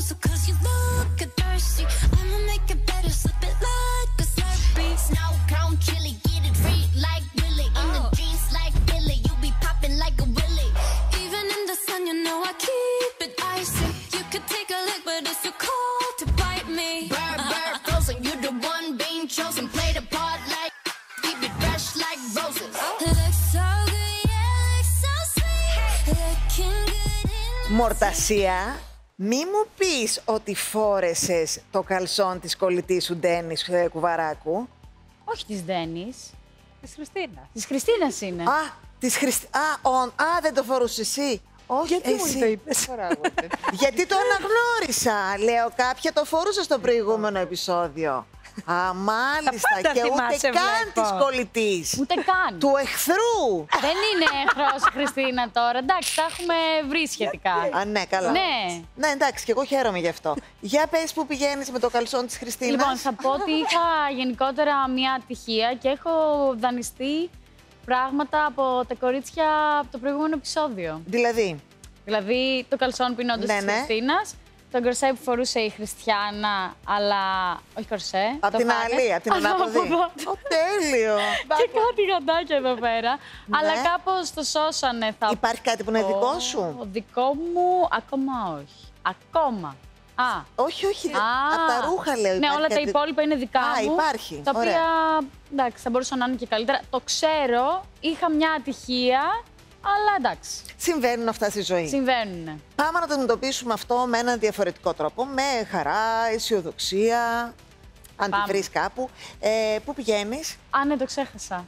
so cause you look thirsty. I'ma make it better, slip it like a Slurpee. Snow cone chili, get it free like Willy. In the jeans like Billy, you be popping like a Willy. Even in the sun, you know I keep it icy. You could take a lick, but it's too cold to bite me. Bird, bird, frozen, you the one being chosen. Play the part like, keep it fresh like roses. Looks so good, yeah, looks so sweet. Looking good in Μορτασία, μη μου πεις ότι φόρεσες το καλσόν της κολλητής σου Ντένις Κουβαράκου. Όχι της Ντένις. Της Χριστίνας. Της Χριστίνας είναι. Δεν το φορούσες εσύ. Όχι, Γιατί εσύ. μου το είπες? Γιατί το αναγνώρισα. Λέω, κάποια το φορούσε στο προηγούμενο επεισόδιο. Α, μάλιστα. Τα πάντα Και ούτε θυμάσαι, καν βλέπω. της κολλητής. Ούτε καν. Του εχθρού. Δεν είναι εχθρός η Χριστίνα τώρα. Εντάξει, τα έχουμε βρει σχετικά. Α, ναι, καλά. Ναι. Ναι, εντάξει, και εγώ χαίρομαι γι' αυτό. Για πες που πηγαίνεις με το καλσόν της Χριστίνας. Λοιπόν, θα πω ότι είχα γενικότερα μια ατυχία και έχω δανειστεί πράγματα από τα κορίτσια από το προηγούμενο επεισόδιο. Δηλαδή το καλσόν που είναι όντως της Χριστίνας, το κορσέ που φορούσε η Χριστιάνα, αλλά όχι κορσέ. Απ' την άλλη, απ' την ανάποδη. Τέλειο. Και κάτι γαντάκια εδώ πέρα. Αλλά κάπως το σώσανε. Υπάρχει κάτι που είναι δικό σου? Το δικό μου ακόμα όχι. Ακόμα. Όχι, από τα ρούχα λέω. Ναι, όλα τα υπόλοιπα είναι δικά μου. Υπάρχει. Τα οποία, εντάξει, θα μπορούσαν να είναι και καλύτερα. Το ξέρω, είχα μια ατυχία, αλλά εντάξει. Συμβαίνουν αυτά στη ζωή. Συμβαίνουν. Πάμε να το αντιμετωπίσουμε αυτό με έναν διαφορετικό τρόπο. Με χαρά, αισιοδοξία. Αν τη βρεις κάπου. Πού πηγαίνεις? Ναι, το ξέχασα.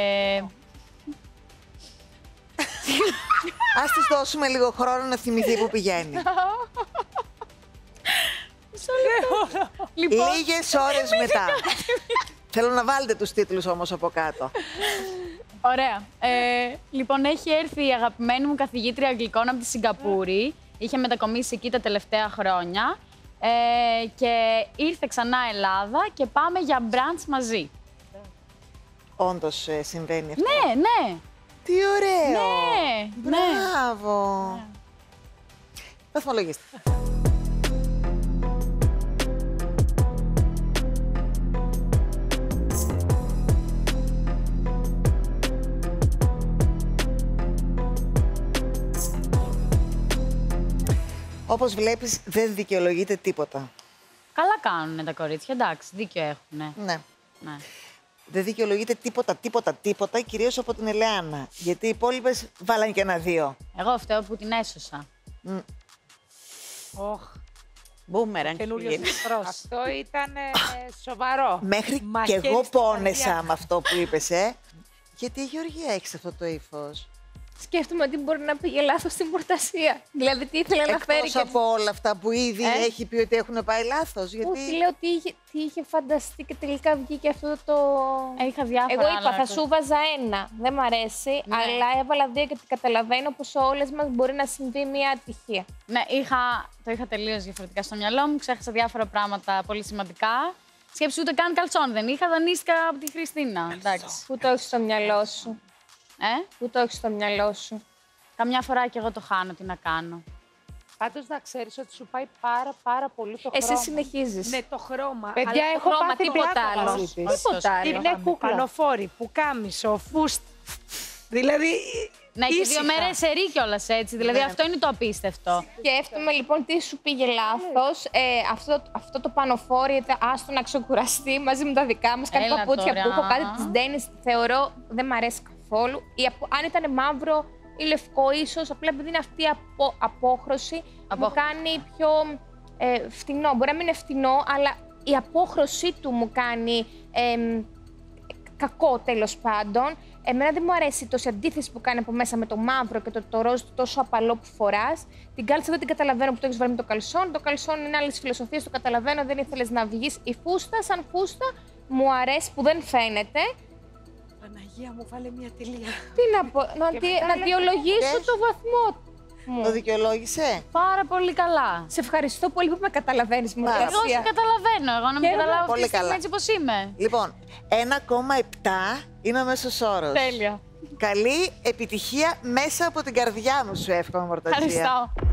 Ας της δώσουμε λίγο χρόνο να θυμηθεί που πηγαίνει. Λοιπόν, λίγες ώρες μετά. Θέλω να βάλετε τους τίτλους όμως από κάτω. Ωραία. Λοιπόν, έχει έρθει η αγαπημένη μου καθηγήτρια αγγλικών από τη Σιγκαπούρη. Είχε μετακομίσει εκεί τα τελευταία χρόνια. Και ήρθε ξανά Ελλάδα και πάμε για μπραντς μαζί. Όντως συμβαίνει αυτό? Ναι, ναι. Τι ωραίο! Ναι, μπράβο! Ναι. Βαθμολογήστε. Όπως βλέπεις, δεν δικαιολογείται τίποτα. Καλά κάνουνε τα κορίτσια, εντάξει, δίκιο έχουνε. Ναι. Δεν δικαιολογείται τίποτα, κυρίως από την Ελεάνα. Γιατί οι υπόλοιπες βάλαν και 1-2. Εγώ φταίω που την έσωσα. Μπούμεραν. Αυτό ήταν σοβαρό. Μέχρι και εγώ πόνεσα με αυτό που είπες, Γιατί η Γεωργία έχεις αυτό το ύφος? Σκέφτομαι ότι μπορεί να πήγε λάθος στην μορτασία. Δηλαδή, τι ήθελε να φέρει. Εκτός από όλα αυτά που ήδη έχει πει ότι έχουν πάει λάθος. Γιατί... Όχι, λέω τι είχε φανταστεί και τελικά βγήκε αυτό το. Είχα διάφορα. Εγώ είπα, θα σου βάζα 1. Δεν μ' αρέσει, αλλά έβαλα 2 γιατί καταλαβαίνω πως όλες μας μπορεί να συμβεί μια ατυχία. Ναι, το είχα τελείως διαφορετικά στο μυαλό μου. Ξέχασα διάφορα πράγματα πολύ σημαντικά. Σκέψου, ούτε καν καλτσόν δεν είχα, δανείστηκα από τη Χριστίνα. Πού το έχεις στο μυαλό σου? Πού το έχεις στο μυαλό σου? Καμιά φορά και εγώ το χάνω, τι να κάνω. Πάντως να ξέρεις ότι σου πάει πάρα πολύ το χρώμα. Εσύ συνεχίζεις. Ναι, το χρώμα. Παιδιά, έχω πάθει τίποτα άλλο. Τίποτα άλλο. Είναι κούκλα. Πανοφόρη, πουκάμισο, φούστ. Δηλαδή... Ναι, και 2 μέρες σερί κιόλας έτσι. Δηλαδή αυτό είναι το απίστευτο. Σκέφτομαι λοιπόν τι σου πήγε λάθος. Αυτό το πανοφόρι, άστο να ξεκουραστεί μαζί με τα δικά μας. Κάτι παπούτσια που έχω, κάτι της Ντένις, θεωρώ δεν μ' αρέσει καθόλου. Αν ήταν μαύρο ή λευκό, ίσως απλά επειδή είναι αυτή η απόχρωση, μου κάνει πιο φτηνό. Μπορεί να μην είναι φτηνό, αλλά η απόχρωσή του μου κάνει κακό τέλος πάντων. Εμένα δεν μου αρέσει τόση αντίθεση που κάνει από μέσα με το μαύρο και το ροζ τόσο απαλό που φοράς. Την κάλτσα δεν την καταλαβαίνω που το έχεις βάλει με το καλσόν. Το καλσόν είναι άλλης φιλοσοφίας, το καταλαβαίνω, δεν ήθελες να βγεις. Η φούστα, σαν φούστα, μου αρέσει που δεν φαίνεται. Παναγία μου, βάλε μια τελεία. Τι να πω, να δικαιολογήσω το βαθμό μου. Το δικαιολόγησε. Πάρα πολύ καλά. Σε ευχαριστώ πολύ που με καταλαβαίνεις, μου. Εγώ σε καταλαβαίνω. Εγώ να μην καταλάβω αυτή τη στιγμή έτσι όπως είμαι. Λοιπόν, 1,7 είναι ο μέσος όρος. Τέλεια. Καλή επιτυχία μέσα από την καρδιά μου, σου εύχομαι, Μορτασία. Ευχαριστώ.